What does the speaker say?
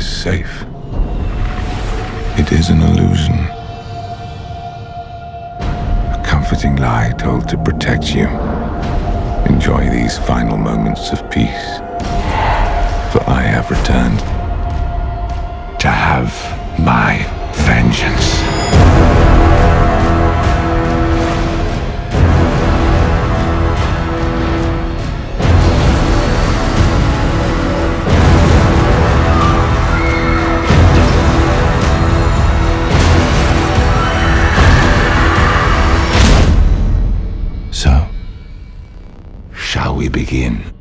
is safe. It is an illusion. A comforting lie told to protect you. Enjoy these final moments of peace. For I have returned to have my vengeance. So, shall we begin?